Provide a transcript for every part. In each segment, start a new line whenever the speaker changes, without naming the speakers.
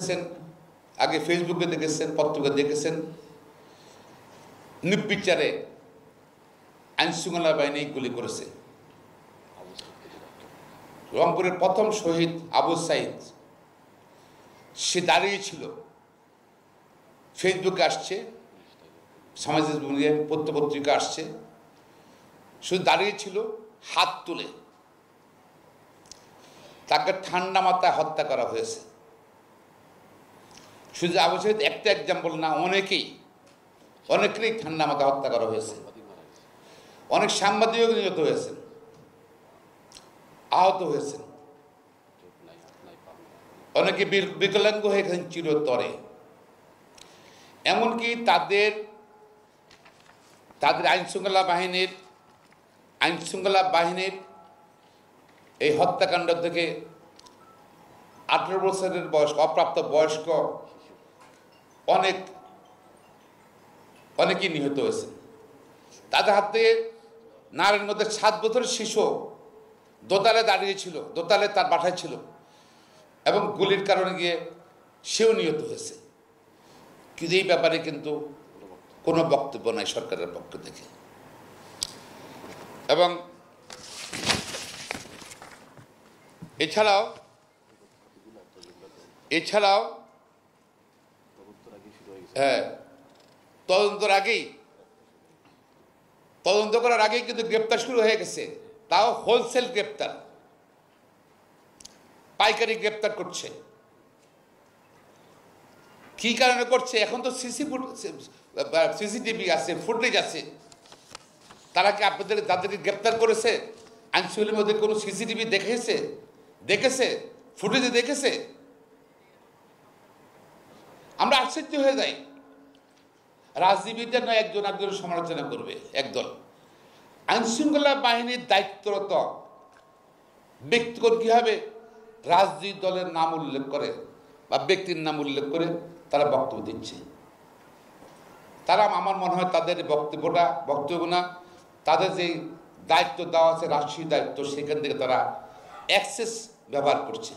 দেখেছেন, আগে ফেসবুকে দেখেছেন, পত্রিকা দেখেছেন, নির্বিচারে আইনশৃঙ্খলা বাহিনী গুলি করেছে। রংপুরের প্রথম শহীদ আবু সাইদ সে দাঁড়িয়েছিল, ফেসবুকে আসছে, সামাজিক পত্রপত্রিকা আসছে, শুধু দাঁড়িয়েছিল হাত তুলে। তাকে ঠান্ডা মাথায় হত্যা করা হয়েছে। শুধু আবু সাইদ একটা এক্সাম্পল না, অনেকেই ঠান্ডা মাথায় হত্যা করা হয়েছে। অনেক সাংবাদিক নিহত হয়েছেন, আহত হয়েছেন, অনেকে বিকলাঙ্গ হয়ে গেছেন চিরতরে। এমনকি তাদের আইনশৃঙ্খলা বাহিনীর এই হত্যাকাণ্ড থেকে 18 বছরের বয়স্ক, অপ্রাপ্ত বয়স্ক অনেকেই নিহত হয়েছে। তাদের হাতে নারায়ণগঞ্জের 7 বছরের শিশু দোতলে দাঁড়িয়েছিল, দোতলে তার বাসায় ছিল, এবং গুলির কারণে গিয়ে সেও নিহত হয়েছে। কিন্তু এই ব্যাপারে কিন্তু কোনো বক্তব্য নাই সরকারের পক্ষ থেকে। এবং এছাড়াও তদন্ত করার আগেই কিন্তু গ্রেপ্তার শুরু হয়ে গেছে, তাও হোলসেল গ্রেপ্তার, পাইকারি গ্রেপ্তার করছে। কি কারণে করছে? এখন তো সিসিটিভি আছে, ফুটেজ আছে। তারা কি আপনাদের যাদেরকে গ্রেপ্তার করেছে আইনশৃঙ্খলার মধ্যে কোনো সিসিটিভি দেখেছে, ফুটেজে দেখেছে? আমরা আশ্চর্য হয়ে যাই। রাজনীতিবিদরা নয় একজনের সমালোচনা করবে একদল, আইনশৃঙ্খলা বাহিনীর দায়িত্বরত ব্যক্তিগত কীভাবে রাজনৈতিক দলের নাম উল্লেখ করে বা ব্যক্তির নাম উল্লেখ করে তারা বক্তব্য দিচ্ছে। তারা, আমার মনে হয় তাদের বক্তব্য না, তাদের যে দায়িত্ব দেওয়া আছে রাষ্ট্রীয় দায়িত্ব, সেখান থেকে তারা অ্যাক্সেস ব্যবহার করছে।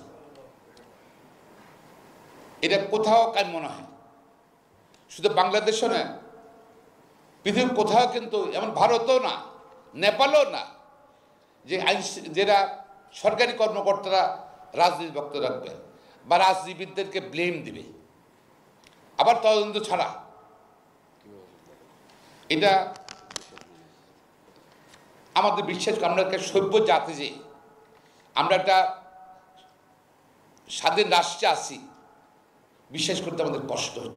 এটা কোথাও কাজ মনে হয়, শুধু বাংলাদেশও নয়, পৃথিবীর কোথাও কিন্তু, এমন ভারতও না, নেপালও না, যে যেটা সরকারি কর্মকর্তারা রাজনীতি বক্তব্য রাখবে বা রাজনীতিবিদদেরকে ব্লেম দিবে, আবার তদন্ত ছাড়া। এটা আমাদের বিশ্বাস, আমরা একটা সভ্য জাতি, যে আমরা একটা স্বাধীন রাষ্ট্রে আছি, বিশ্বাস করতে আমাদের কষ্ট হচ্ছে।